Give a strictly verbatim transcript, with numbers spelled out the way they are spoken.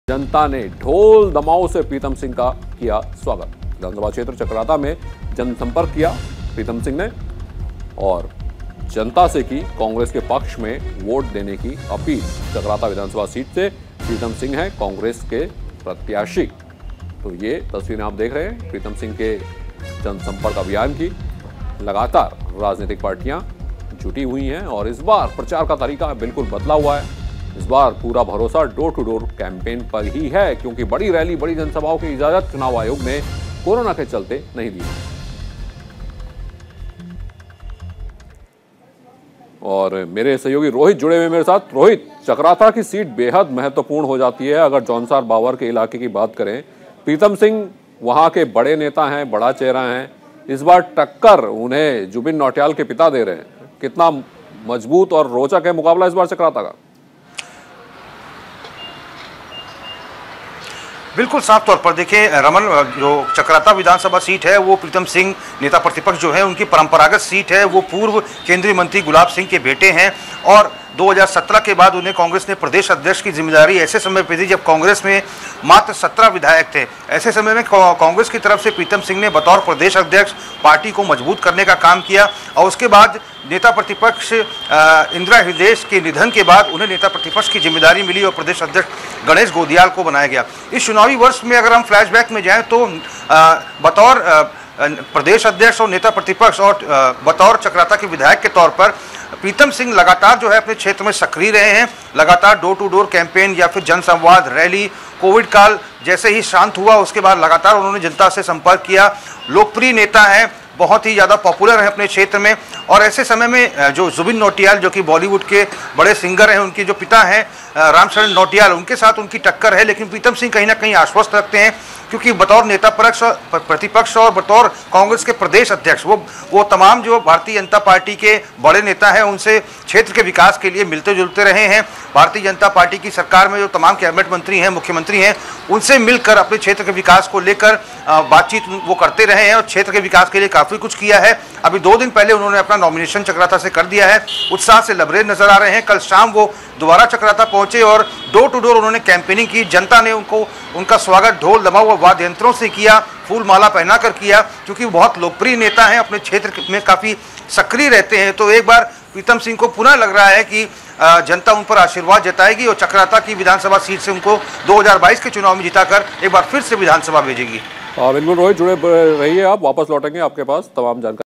जनता ने ढोल दमाओं से प्रीतम सिंह का किया स्वागत। विधानसभा क्षेत्र चकराता में जनसंपर्क किया प्रीतम सिंह ने और जनता से की कांग्रेस के पक्ष में वोट देने की अपील। चकराता विधानसभा सीट से प्रीतम सिंह हैं कांग्रेस के प्रत्याशी। तो ये तस्वीरें आप देख रहे हैं प्रीतम सिंह के जनसंपर्क अभियान की। लगातार राजनीतिक पार्टियां जुटी हुई हैं और इस बार प्रचार का तरीका बिल्कुल बदला हुआ है। इस बार पूरा भरोसा डोर टू डोर कैंपेन पर ही है, क्योंकि बड़ी रैली बड़ी जनसभाओं की इजाजत चुनाव आयोग ने कोरोना के चलते नहीं दी। और मेरे सहयोगी रोहित जुड़े हुए मेरे साथ। रोहित, चकराता की सीट बेहद महत्वपूर्ण हो जाती है। अगर जौनसार बावर के इलाके की बात करें, प्रीतम सिंह वहां के बड़े नेता हैं, बड़ा चेहरा हैं। इस बार टक्कर उन्हें जुबिन नौटियाल के पिता दे रहे हैं। कितना मजबूत और रोचक है मुकाबला इस बार चकराता का? बिल्कुल साफ तौर पर देखिए रमन, जो चकराता विधानसभा सीट है वो प्रीतम सिंह नेता प्रतिपक्ष जो है उनकी परंपरागत सीट है। वो पूर्व केंद्रीय मंत्री गुलाब सिंह के बेटे हैं और दो हज़ार सत्रह के बाद उन्हें कांग्रेस ने प्रदेश अध्यक्ष की जिम्मेदारी ऐसे समय पे दी जब कांग्रेस में मात्र सत्रह विधायक थे। ऐसे समय में कांग्रेस की तरफ से प्रीतम सिंह ने बतौर प्रदेश अध्यक्ष पार्टी को मजबूत करने का काम किया और उसके बाद नेता प्रतिपक्ष इंदिरा हृदय के निधन के बाद उन्हें नेता प्रतिपक्ष की जिम्मेदारी मिली और प्रदेश अध्यक्ष गणेश गोदियाल को बनाया गया। इस चुनावी वर्ष में अगर हम फ्लैशबैक में जाएं तो बतौर प्रदेश अध्यक्ष और नेता प्रतिपक्ष और बतौर चकराता के विधायक के तौर पर प्रीतम सिंह लगातार जो है अपने क्षेत्र में सक्रिय रहे हैं। लगातार डोर टू डोर कैंपेन या फिर जनसंवाद, रैली, कोविड काल जैसे ही शांत हुआ उसके बाद लगातार उन्होंने जनता से संपर्क किया। लोकप्रिय नेता हैं, बहुत ही ज़्यादा पॉपुलर है अपने क्षेत्र में। और ऐसे समय में जो जुबिन नौटियाल जो कि बॉलीवुड के बड़े सिंगर हैं, उनके जो पिता हैं रामचरण नौटियाल, उनके साथ उनकी टक्कर है। लेकिन प्रीतम सिंह कहीं ना कहीं आश्वस्त रखते हैं क्योंकि बतौर नेता पक्ष प्रतिपक्ष और बतौर कांग्रेस के प्रदेश अध्यक्ष वो वो तमाम जो भारतीय जनता पार्टी के बड़े नेता हैं उनसे क्षेत्र के विकास के लिए मिलते जुलते रहे हैं। भारतीय जनता पार्टी की सरकार में जो तमाम कैबिनेट मंत्री हैं, मुख्यमंत्री हैं, उनसे मिलकर अपने क्षेत्र के विकास को लेकर बातचीत वो करते रहे हैं और क्षेत्र के विकास के लिए काफ़ी कुछ किया है। अभी दो दिन पहले उन्होंने अपना नॉमिनेशन चकराता से कर दिया है। उत्साह से लबरेज नजर आ रहे हैं। कल शाम वो दोबारा चकराता पहुंचे और डोर टू डोर उन्होंने कैंपेनिंग की। जनता ने उनको उनका स्वागत ढोल दमाऊ और वाद्य यंत्रों से किया, फूल माला पहनाकर किया, क्योंकि बहुत लोकप्रिय नेता हैं, अपने क्षेत्र में काफ़ी सक्रिय रहते हैं। तो एक बार प्रीतम सिंह को पुनः लग रहा है कि जनता उन पर आशीर्वाद जताएगी और चकराता की विधानसभा सीट से उनको दो हज़ार बाईस के चुनाव में जिताकर एक बार फिर से विधानसभा भेजेगी। बिल्कुल रोहित, जुड़े रहिए आप, वापस लौटेंगे आपके पास तमाम जानकारी।